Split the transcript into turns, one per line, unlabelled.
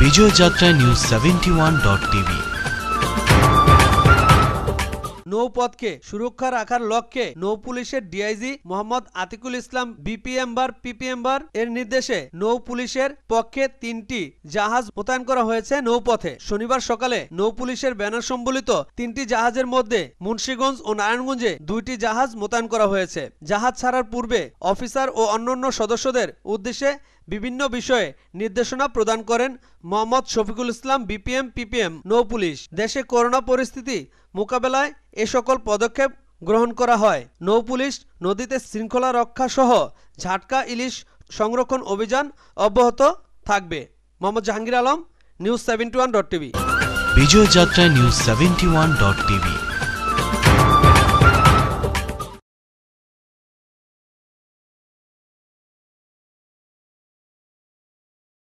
বিজয় যাত্রা news 71.tv।
নৌপথকে সুরক্ষা রাখার লক্ষ্যে নৌ পুলিশের ডিআইজি মোহাম্মদ আতিকুল ইসলাম পিপিএম এর নির্দেশে নৌ পুলিশের পক্ষে 3টি জাহাজ মোতায়েন করা হয়েছে নৌপথে। শনিবার সকালে নৌ পুলিশের ব্যানার সম্বলিত 3টি জাহাজের মধ্যে মুন্সিগঞ্জ ও নারায়ণগঞ্জে 2টি জাহাজ মোতায়েন করা হয়েছে। জাহাজ ছাড়ার পূর্বে অফিসার ও অন্যান্য সদস্যদের উদ্দেশ্যে বিভিন্ন বিষয়ে নির্দেশনা প্রদান করেন মোহাম্মদ শফিকুল ইসলাম পিপিএম নৌ পুলিশ। দেশে করোনা পরিস্থিতি মোকাবেলায় এ সকল পদক্ষেপ গ্রহণ করা হয়। নৌ পুলিশ নদীতে শৃঙ্খলা রক্ষা সহ ঝাটকা ইলিশ সংরক্ষণ অভিযান অব্যাহত থাকবে। Mohammad Jahangir Alam, news 71.tv।
বিজয় যাত্রা নিউজ 71.tv।